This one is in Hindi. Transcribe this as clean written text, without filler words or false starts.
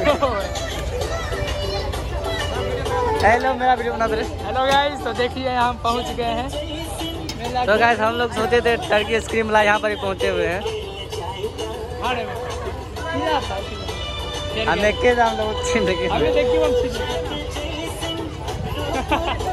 हेलो मेरा वीडियो बना दे। हेलो गाइस, तो देखिए हम पहुंच गए हैं। तो गाइस हम लोग सोचे थे टर्की आइसक्रीम ला, यहाँ पर ही पहुंचे हुए हैं। हमें के जान लोग देखिए